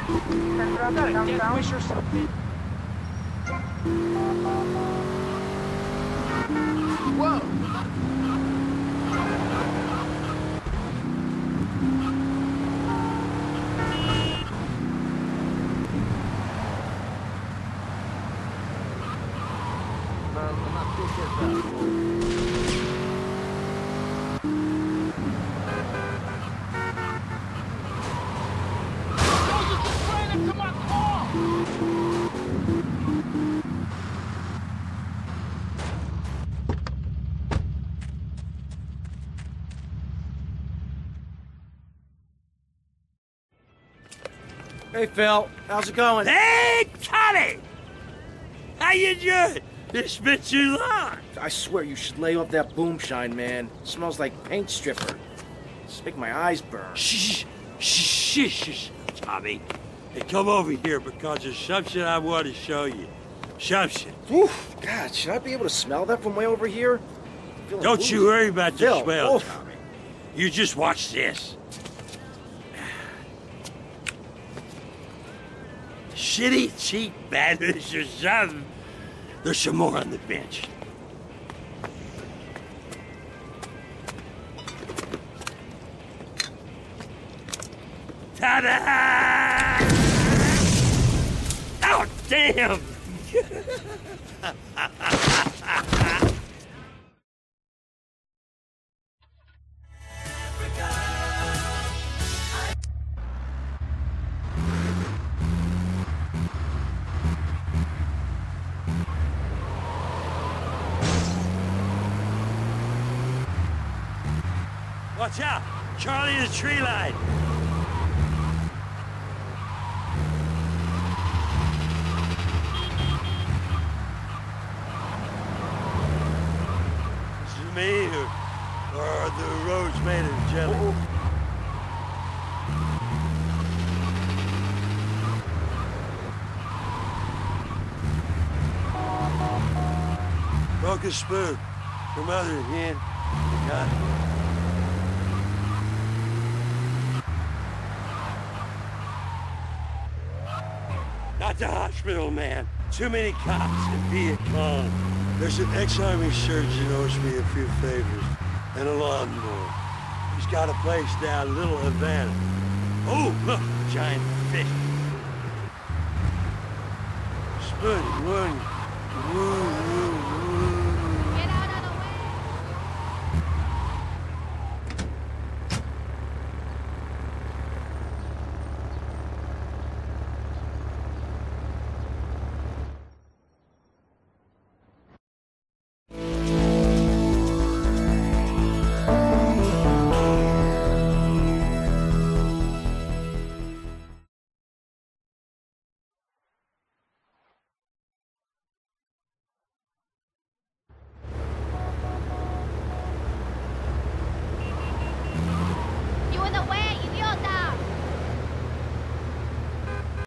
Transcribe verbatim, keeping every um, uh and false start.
Central downtown. Wish or something. Whoa! Hey, Phil. How's it going? Hey, Tommy! How you doing? It's been too long. I swear you should lay off that boom shine, man. It smells like paint stripper. It's making my eyes burn. Shh, shh, shh, shh, Tommy. Hey, come over here because there's something I want to show you. Something. Oof, God, should I be able to smell that from way over here? Don't woozy. you worry about the Phil, smell, oof. Tommy. You just watch this. Shitty, cheap bandits or something. There's some more on the bench. Ta-da! Oh, damn! Watch out! Charlie in the tree line! This is me, or, or are the roads made of jelly? Oh, Broken spoon. Your mother again. Got it. Not the hospital, man. Too many cops and Viet Cong. There's an ex-army surgeon owes me a few favors and a lawnmower. He's got a place down Little Havana. Oh, look, a giant fish. Spoon, one, one, one.